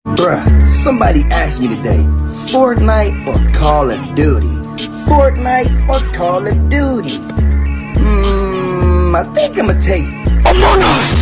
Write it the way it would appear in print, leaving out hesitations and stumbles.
Bruh, somebody asked me today, Fortnite or Call of Duty? Fortnite or Call of Duty? I think I'ma take Among Us.